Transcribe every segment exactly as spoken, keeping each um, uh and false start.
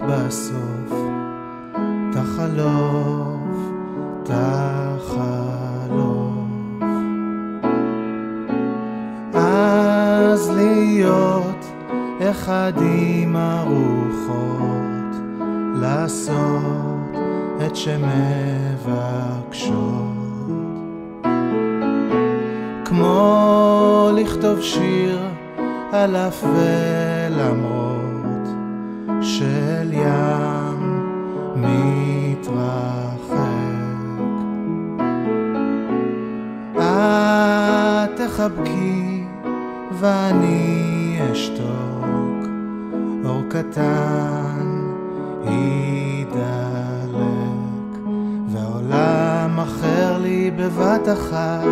בסוף תחלוף, תחלוף. אז להיות אחד עם הרוחות, לעשות את שמבקשות, כמו לכתוב שיר על אף ולמרות של ים מתרחק. את תחבקי ואני אשתוק, אור קטן ידלק, והעולם אחר לי בבת אחת.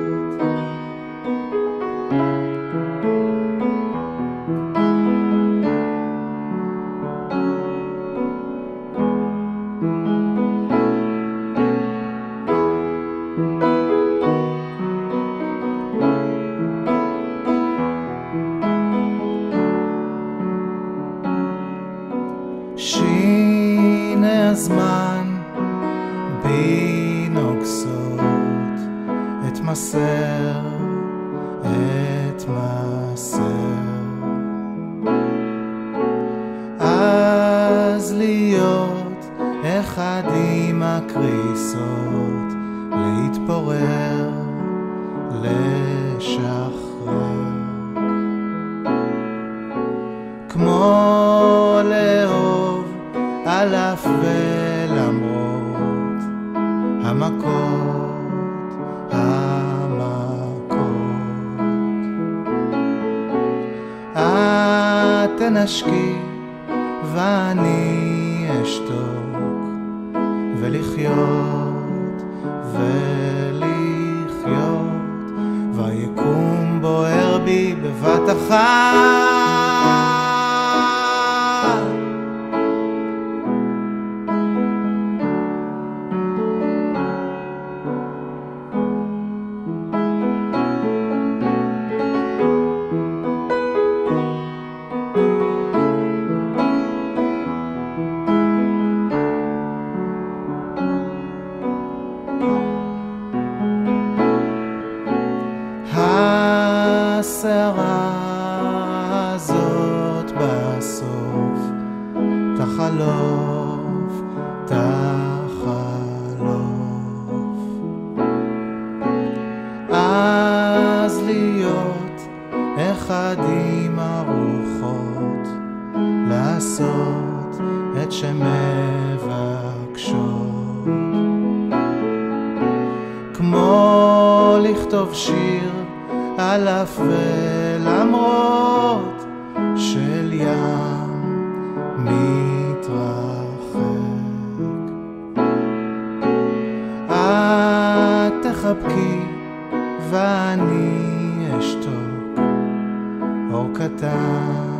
שיני הזמן בי נוגסות את מסר, את מסר. אז להיות אחד עם הקריסות, להתפורר, לשחרר, כמו לאהוב על אף ולמרות המכות, המכות. את תנשקי ואני אשתוק, ולחיות ולחיות, והיקום בוער בי בבת אחת. הסערה הזאת בסוף תחלוף, תחלוף. אז להיות אחד עם הרוחות, לעשות את שמבקשות, כמו לכתוב שיר על אף ולמרות של ים מתרחק. את תחבקי ואני אשתוק, אור קטן